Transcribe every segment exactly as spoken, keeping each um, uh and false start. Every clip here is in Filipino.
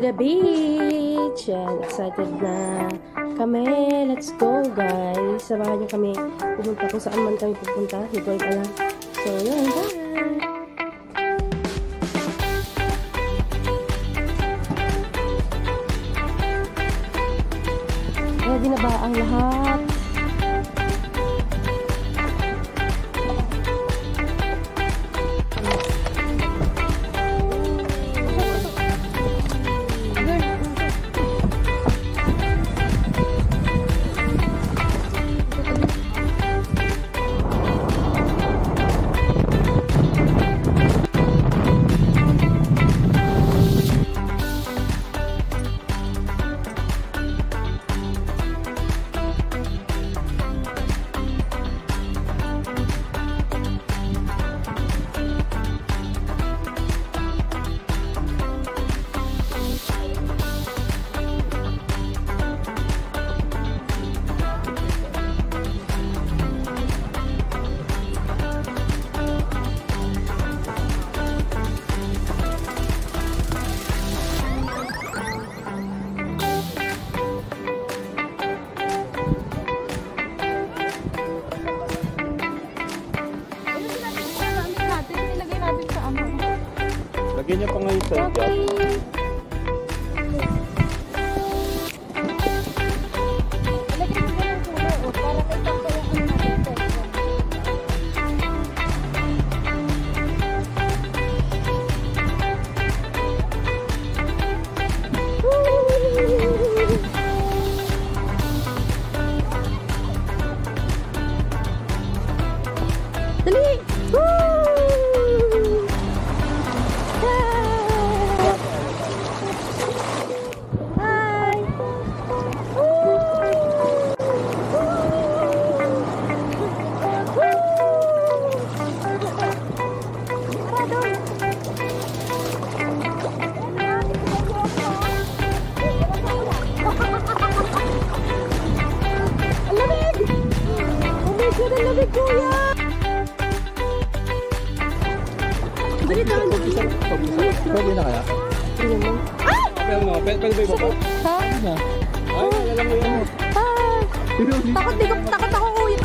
the beach. And excited na kami. Let's go, guys. Samahan niyo kami pupunta kung saan man kami pupunta. Hindi ko alam. So, yun, bye! Ready na ba ang lahat? Lagyan niyo pa ngayon sa okay. Dali! Pwede na kaya? Pwede mo. Ah! Pwede ba iba pa? Ha? Ay, alam mo yun. Ah! Takot, di ko, takot ako, kuya.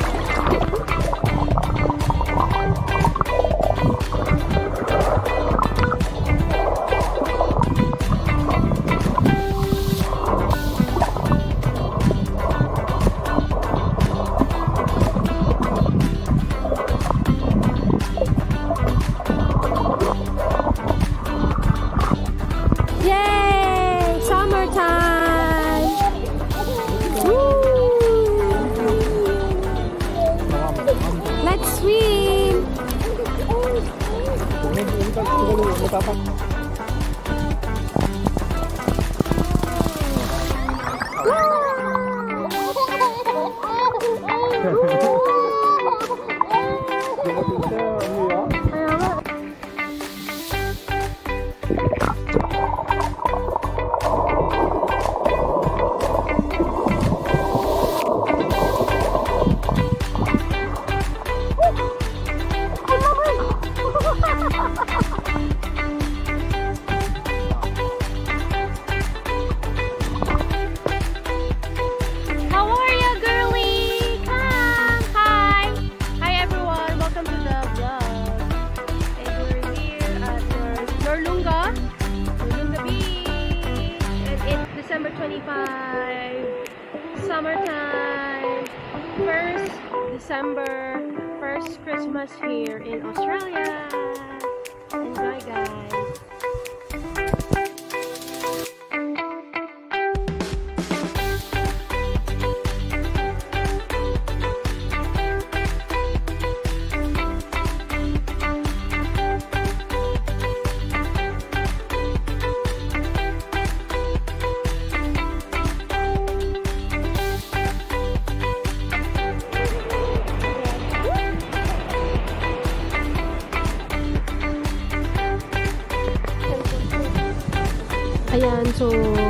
December twenty-fifth, summertime, first December, first Christmas here in Australia. Enjoy, guys. Ayan, so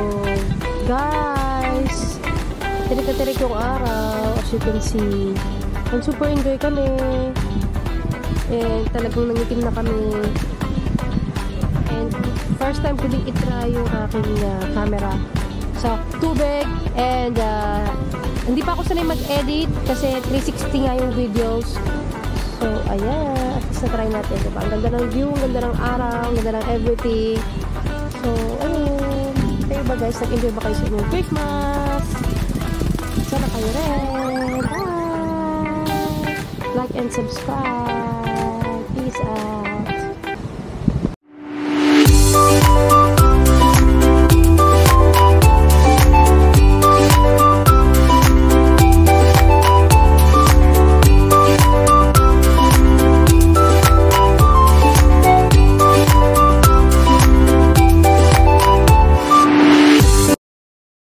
guys, tirik-tirik yung araw, as you can see. And super enjoy kami. And talagang nangitim na kami. And And first time ko din itry yung aking uh, camera sa tubig. And uh, hindi pa ako sanay mag-edit kasi three sixty nga yung videos. So, ayan. At least na-try natin. Diba? Ang ganda ng view, ang ganda ng araw, ang ganda ng everything. So, ayun. Kayo ba guys? Nag-enjoy ba kayo sa inyong Christmas? Sana kayo rin. Bye! Like and subscribe. Peace out.